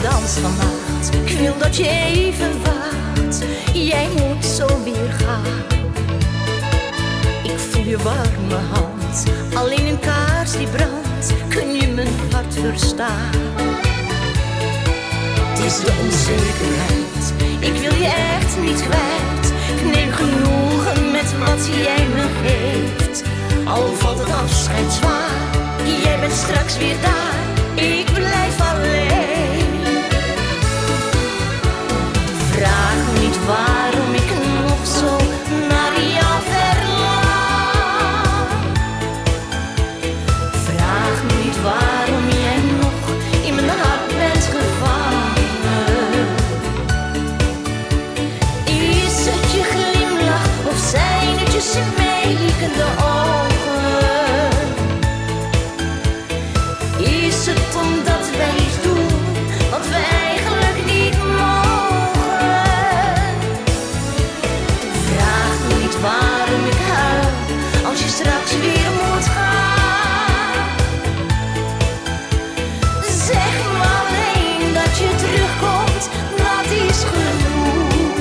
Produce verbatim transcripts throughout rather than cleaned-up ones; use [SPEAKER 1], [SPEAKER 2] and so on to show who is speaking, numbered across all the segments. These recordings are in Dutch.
[SPEAKER 1] dans vannacht. Ik wil dat je even wacht. Jij moet zo weer gaan. Ik voel je warme hand, alleen een kaars die brandt. Kun je mijn hart verstaan? Het is de onzekerheid, ik wil je echt niet kwijt. Ik neem genoegen met wat jij me geeft. Al valt het afscheid zwaar, jij bent straks weer daar. Ik blijf alleen. Vraag me niet waarom ik nog zo naar jou verlang. Vraag me niet waarom jij nog in mijn hart bent gevangen. Is het je glimlach of zijn het je smekende ogen? Is het omdat wij iets doen wat we eigenlijk niet mogen? Vraag me niet waarom ik huil als je straks weer moet gaan. Zeg me alleen dat je terugkomt, dat is genoeg.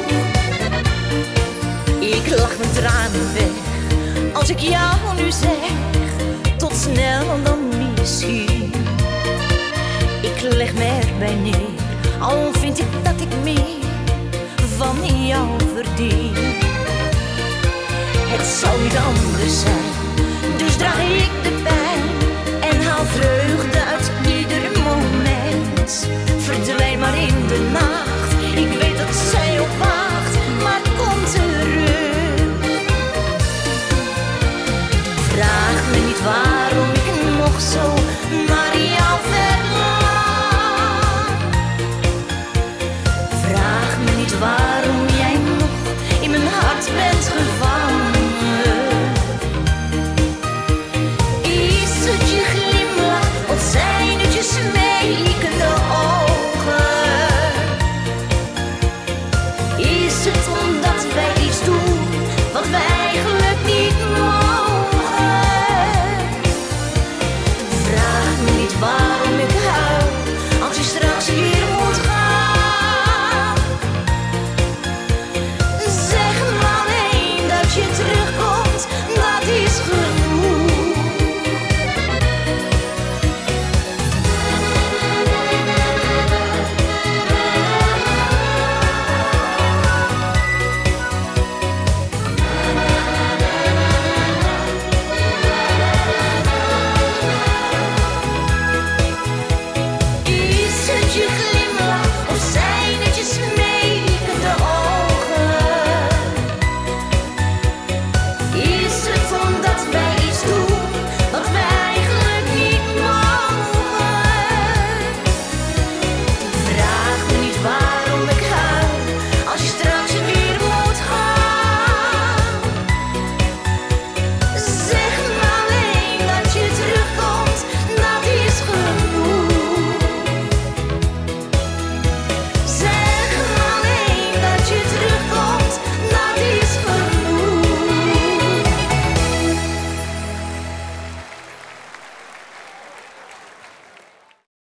[SPEAKER 1] Ik lach mijn tranen weg als ik jou nu zeg, tot snel dan misschien. Ik leg me erbij neer, al vind ik dat ik meer van jou verdien. Het zou niet anders zijn, dus draag ik